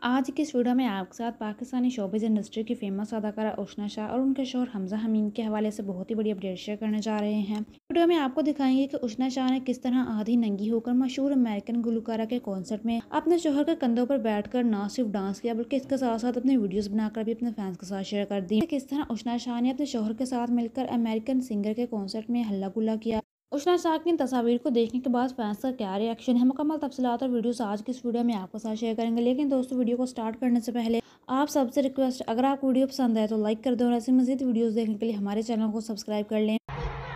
आज की इस वीडियो में आपके साथ पाकिस्तानी शोबिज़ इंडस्ट्री की फेमस अदाकारा उशना शाह और उनके शौहर हमजा हमीम के हवाले से बहुत ही बड़ी अपडेट शेयर करने जा रहे हैं। वीडियो में आपको दिखाएंगे कि उशना शाह ने किस तरह आधी नंगी होकर मशहूर अमेरिकन गुलकारा के कॉन्सर्ट में अपने शौहर के कंधों पर बैठकर न सिर्फ डांस किया बल्कि इसके साथ साथ अपनी वीडियोस बनाकर भी अपने फैंस के साथ शेयर कर दी। किस तरह उशना शाह ने अपने शौहर के साथ मिलकर अमेरिकन सिंगर के कॉन्सर्ट में हल्ला गुल्ला किया। उशना शाह की इन तस्वीर को देखने के बाद फैंस का क्या रिएक्शन है, मुकम्मल तफसीलात और वीडियोस आज की इस वीडियो में आपके साथ शेयर करेंगे। लेकिन दोस्तों, वीडियो को स्टार्ट करने से पहले आप सबसे रिक्वेस्ट, अगर आपको वीडियो पसंद आए तो लाइक कर दें और ऐसे मजीद वीडियोस देखने के लिए हमारे चैनल को सब्सक्राइब कर लें।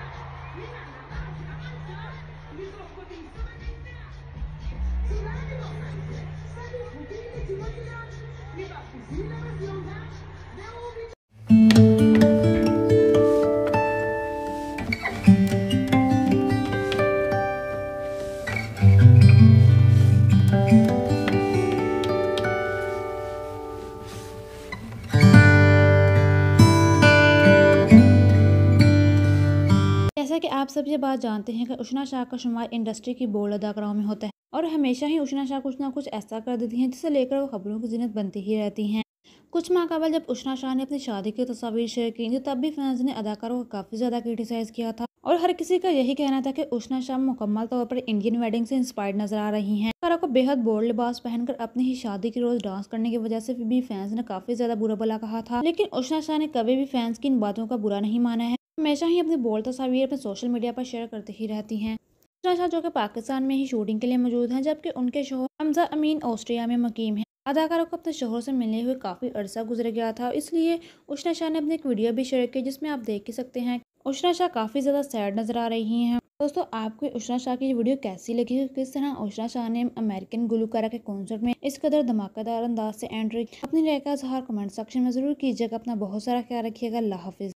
जैसा कि आप सब ये बात जानते हैं कि उशना शाह का शुमार इंडस्ट्री की बोल्ड अदाकाराओं में होता है और हमेशा ही उशना शाह कुछ ना कुछ ऐसा कर देती हैं जिसे लेकर वो खबरों की जिन्नत बनती ही रहती हैं। कुछ माह कबल जब उशना शाह ने अपनी शादी की तस्वीर शेयर की तो तब भी फैंस ने अदाकारों को काफी ज्यादा क्रिटिसाइज किया था और हर किसी का यही कहना था कि उशना शाह मुकम्मल तौर पर इंडियन वेडिंग से इंस्पायर्ड नजर आ रही हैं। अदाकारा को बेहद बोल्ड लिबास पहनकर अपनी ही शादी की रोज डांस करने की वजह से भी फैंस ने काफी ज्यादा बुरा भला कहा था, लेकिन उशना शाह ने कभी भी फैंस की इन बातों का बुरा नहीं माना है। हमेशा ही अपनी बोल्ड तस्वीर अपने सोशल मीडिया पर शेयर करती ही रहती हैं। उशना शाह जो कि पाकिस्तान में ही शूटिंग के लिए मौजूद हैं, जबकि उनके शौहर हमजा अमीन ऑस्ट्रिया में मुकीम हैं। अदाकारा को अपने शौहर से मिलने हुए काफी अरसा गुजर गया था, इसलिए उशना शाह ने अपनी एक वीडियो भी शेयर की जिसमें आप देख ही सकते हैं उशना शाह काफी ज्यादा सैड नजर आ रही हैं। दोस्तों, आपको उशना शाह की वीडियो कैसी लगी? किस तरह उशना शाह ने अमेरिकन गुलकारा के कॉन्सर्ट में इस कदर धमाकेदार अंदाज से एंट्री? अपनी राय का इजहार कमेंट सेक्शन में जरूर कीजिएगा। अपना बहुत सारा ख्याल रखिएगा। अल्लाह हाफिज।